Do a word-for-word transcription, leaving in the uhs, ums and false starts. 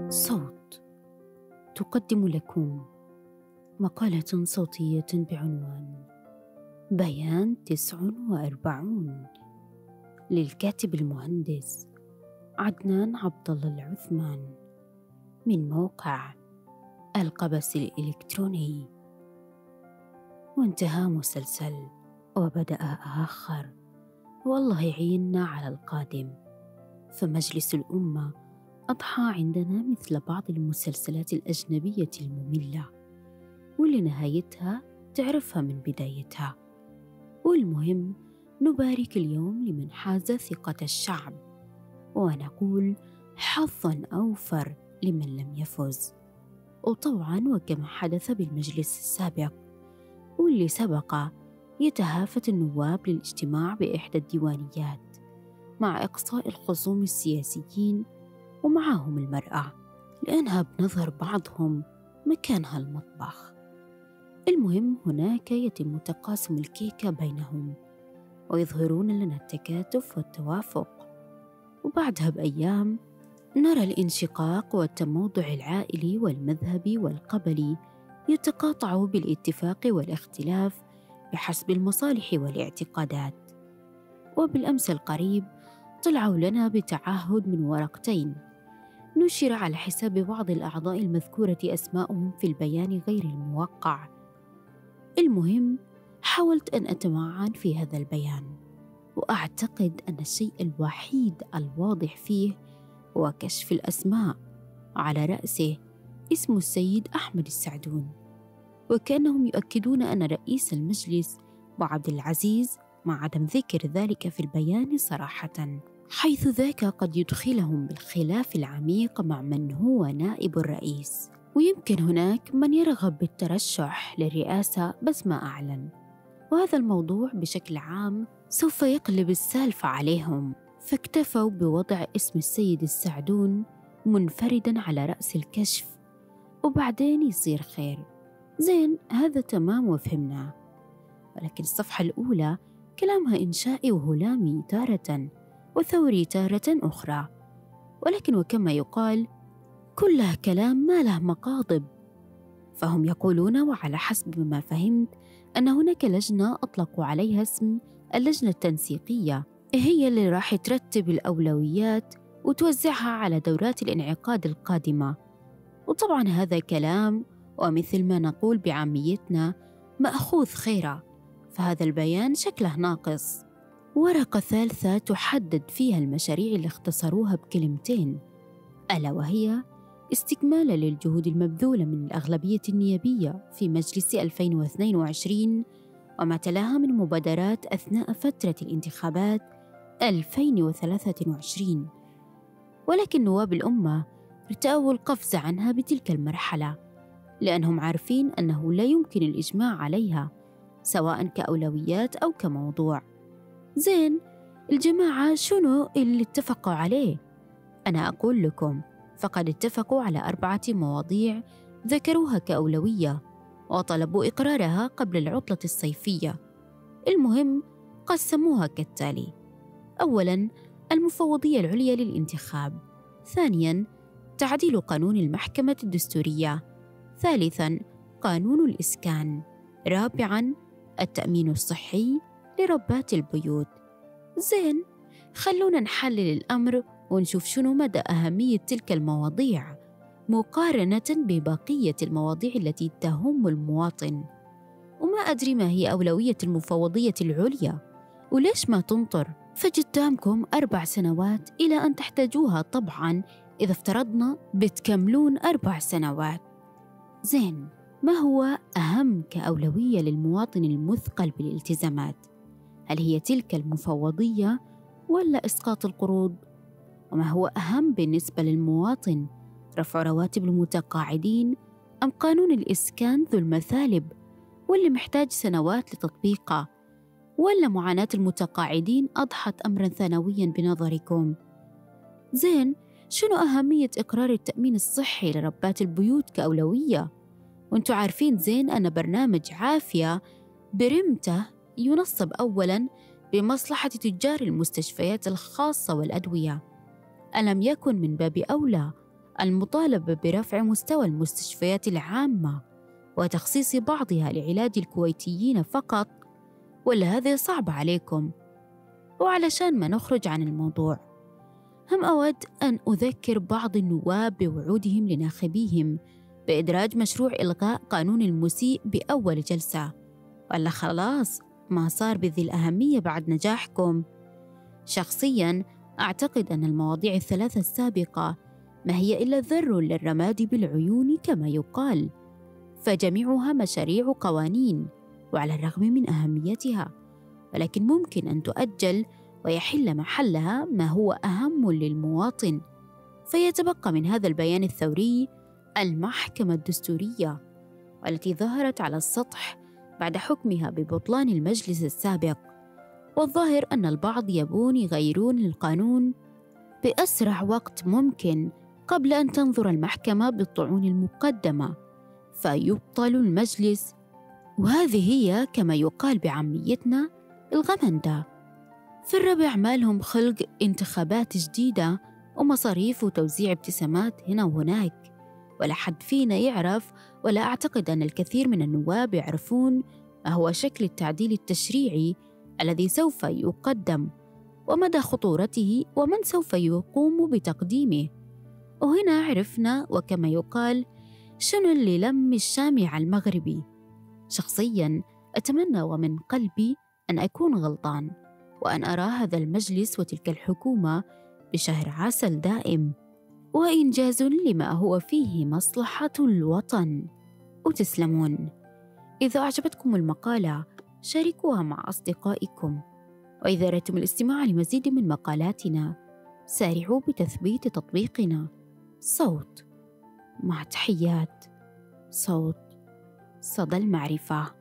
صوت تقدم لكم مقالة صوتية بعنوان بيان تسع وأربعون للكاتب المهندس عدنان عبد الله العثمان من موقع القبس الإلكتروني. وانتهى مسلسل وبدأ آخر، والله يعيننا على القادم. فمجلس الأمة أضحى عندنا مثل بعض المسلسلات الأجنبية المملة، واللي نهايتها تعرفها من بدايتها. والمهم نبارك اليوم لمن حاز ثقة الشعب، ونقول حظاً أوفر لمن لم يفز. وطبعاً وكما حدث بالمجلس السابق واللي سبق، يتهافت النواب للاجتماع بإحدى الديوانيات مع إقصاء الخصوم السياسيين ومعهم المرأة، لأنها بنظر بعضهم مكانها المطبخ. المهم هناك يتم تقاسم الكيكة بينهم ويظهرون لنا التكاتف والتوافق، وبعدها بأيام نرى الانشقاق والتموضع العائلي والمذهبي والقبلي يتقاطع بالاتفاق والاختلاف بحسب المصالح والاعتقادات. وبالأمس القريب طلعوا لنا بتعهد من ورقتين نشر على حساب بعض الأعضاء المذكورة أسماءهم في البيان غير الموقع. المهم حاولت أن أتمعن في هذا البيان، وأعتقد أن الشيء الوحيد الواضح فيه هو كشف الأسماء، على رأسه اسم السيد أحمد السعدون، وكأنهم يؤكدون أن رئيس المجلس وعبد العزيز، مع عدم ذكر ذلك في البيان صراحة، حيث ذاك قد يدخلهم بالخلاف العميق مع من هو نائب الرئيس. ويمكن هناك من يرغب بالترشح للرئاسة بس ما أعلن، وهذا الموضوع بشكل عام سوف يقلب السالفة عليهم، فاكتفوا بوضع اسم السيد السعدون منفرداً على رأس الكشف، وبعدين يصير خير. زين، هذا تمام وفهمنا. ولكن الصفحة الأولى كلامها إنشائي وهلامي تارة، وثوري تارة أخرى، ولكن وكما يقال كلها كلام ما له مقاضب. فهم يقولون، وعلى حسب ما فهمت، أن هناك لجنة أطلقوا عليها اسم اللجنة التنسيقية، هي اللي راح ترتب الأولويات وتوزعها على دورات الانعقاد القادمة. وطبعا هذا كلام، ومثل ما نقول بعاميتنا، مأخوذ خيرة، فهذا البيان شكله ناقص. ورقة ثالثة تحدد فيها المشاريع اللي اختصروها بكلمتين، ألا وهي استكمالا للجهود المبذولة من الأغلبية النيابية في مجلس ألفين واثنين وعشرين وما تلاها من مبادرات أثناء فترة الانتخابات ألفين وثلاثة وعشرين. ولكن نواب الأمة ارتأوا القفز عنها بتلك المرحلة، لأنهم عارفين أنه لا يمكن الإجماع عليها سواء كأولويات أو كموضوع. زين، الجماعة شنو اللي اتفقوا عليه؟ أنا أقول لكم، فقد اتفقوا على أربعة مواضيع ذكروها كأولوية وطلبوا إقرارها قبل العطلة الصيفية. المهم قسموها كالتالي: أولاً المفوضية العليا للانتخاب، ثانياً تعديل قانون المحكمة الدستورية، ثالثاً قانون الإسكان، رابعاً التأمين الصحي لربات البيوت. زين، خلونا نحلل الأمر ونشوف شنو مدى أهمية تلك المواضيع مقارنة ببقية المواضيع التي تهم المواطن. وما أدري ما هي أولوية المفوضية العليا، وليش ما تنطر؟ فقدامكم أربع سنوات إلى أن تحتاجوها، طبعاً إذا افترضنا بتكملون أربع سنوات. زين، ما هو أهم كأولوية للمواطن المثقل بالالتزامات؟ هل هي تلك المفوضية ولا إسقاط القروض؟ وما هو أهم بالنسبة للمواطن، رفع رواتب المتقاعدين أم قانون الإسكان ذو المثالب واللي محتاج سنوات لتطبيقه؟ ولا معاناة المتقاعدين أضحت أمراً ثانوياً بنظركم؟ زين، شنو أهمية إقرار التأمين الصحي لربات البيوت كأولوية؟ وانتوا عارفين زين أن برنامج عافية برمته ينصب أولاً بمصلحة تجار المستشفيات الخاصة والأدوية. ألم يكن من باب أولى المطالبة برفع مستوى المستشفيات العامة وتخصيص بعضها لعلاج الكويتيين فقط، ولا هذا صعب عليكم؟ وعلشان ما نخرج عن الموضوع، هم أود أن أذكر بعض النواب بوعودهم لناخبيهم بإدراج مشروع إلغاء قانون المسيء بأول جلسة، ولا خلاص ما صار بذي الأهمية بعد نجاحكم؟ شخصياً أعتقد أن المواضيع الثلاثة السابقة ما هي إلا ذر للرماد بالعيون كما يقال، فجميعها مشاريع قوانين وعلى الرغم من أهميتها، ولكن ممكن أن تؤجل ويحل محلها ما هو أهم للمواطن. فيتبقى من هذا البيان الثوري المحكمة الدستورية، والتي ظهرت على السطح بعد حكمها ببطلان المجلس السابق، والظاهر أن البعض يبون يغيرون القانون بأسرع وقت ممكن قبل أن تنظر المحكمة بالطعون المقدمة فيبطل المجلس. وهذه هي كما يقال بعاميتنا الغمندة. في الربع مالهم خلق انتخابات جديدة ومصاريف وتوزيع ابتسامات هنا وهناك، ولا حد فينا يعرف، ولا أعتقد أن الكثير من النواب يعرفون ما هو شكل التعديل التشريعي الذي سوف يقدم ومدى خطورته ومن سوف يقوم بتقديمه. وهنا عرفنا وكما يقال شنو اللي لم الشامع المغربي. شخصياً أتمنى ومن قلبي أن أكون غلطان، وأن أرى هذا المجلس وتلك الحكومة بشهر عسل دائم وإنجاز لما هو فيه مصلحة الوطن. وتسلمون. إذا أعجبتكم المقالة شاركوها مع أصدقائكم، وإذا أردتم الاستماع لمزيد من مقالاتنا سارعوا بتثبيت تطبيقنا. صوت، مع تحيات صوت صدى المعرفة.